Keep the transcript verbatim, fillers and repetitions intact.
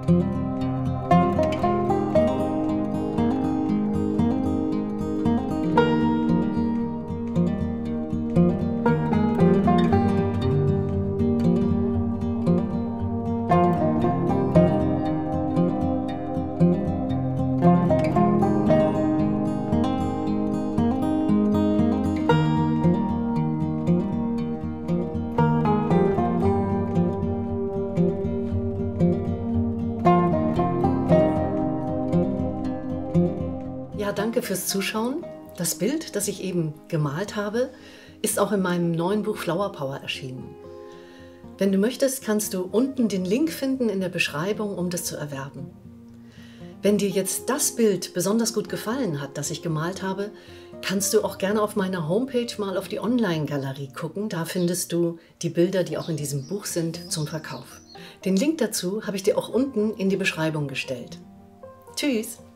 Ja, danke fürs Zuschauen. Das Bild, das ich eben gemalt habe, ist auch in meinem neuen Buch Flower Power erschienen. Wenn du möchtest, kannst du unten den Link finden in der Beschreibung, um das zu erwerben. Wenn dir jetzt das Bild besonders gut gefallen hat, das ich gemalt habe, kannst du auch gerne auf meiner Homepage mal auf die Online-Galerie gucken. Da findest du die Bilder, die auch in diesem Buch sind, zum Verkauf. Den Link dazu habe ich dir auch unten in die Beschreibung gestellt. Tschüss!